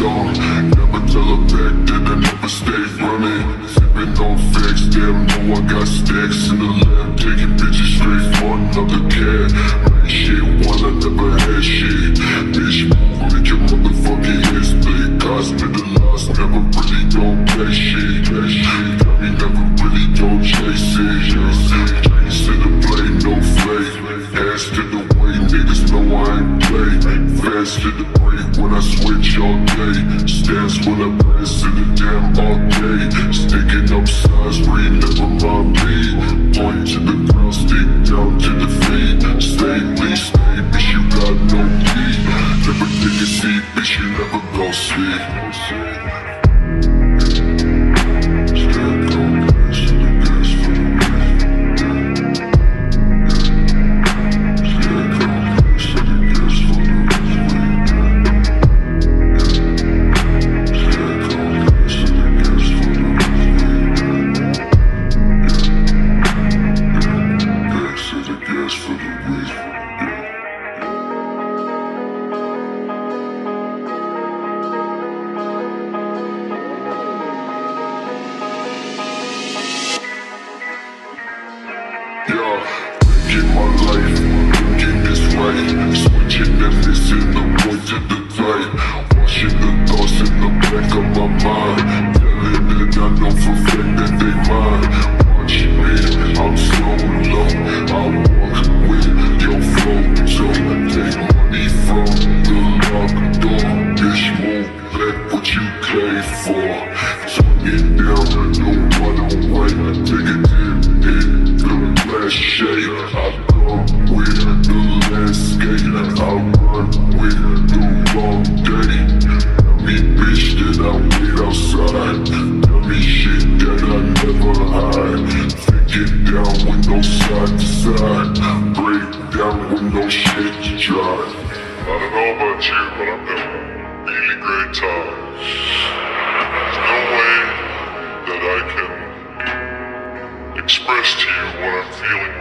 dumb. Never tell her back that I never stay running. Sipping on facts, damn, know I got stacks in the lab. Taking bitches straight for another cat. Make shit while I never had shit. Bitch, move, make your motherfucking head split. Hospitalized, never really don't pay shit. Got me never really don't chase it. Chase to the blade, no flake. Ass to the way, niggas know I ain't play. Fast to the break when I switch all day. Stance when I pass to the damn arcade. Sticking up sides where you never mind me. Point to the ground, stick down to the feet. Stay, please stay, bitch, you got no key. Never take a seat, bitch, you never gon' see. Making my life, thinking this right. Switching and missing the point to the tight. Washing the thoughts in the back of my mind. Telling that I know for a fact that they mine. Watch me, I'm so low. I walk with your flow. So take money from the locked door. Bitch, move back what you came for. Turn it down, no running away. Take a dip in the glass shade. I come with the landscape. I run with the long day. Tell me bitch that I wait outside. Tell me shit that I never hide. Take it down with no side to side. Break down with no shit to try. I don't know about you, but I'm having a really great time. There's no way that I can express to you what I'm feeling